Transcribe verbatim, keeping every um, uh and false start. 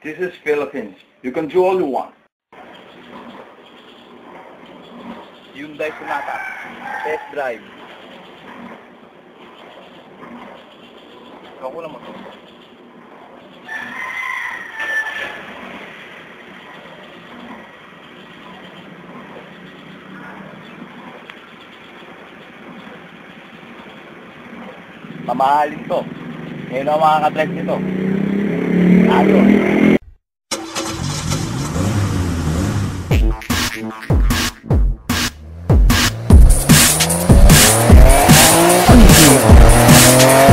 This is Philippines. You can do all you want. Hyundai Sonata. Test drive. Ako lang mo. Mamahalin to. Ngayon ako makakadrive nito. Ayun. Yeah.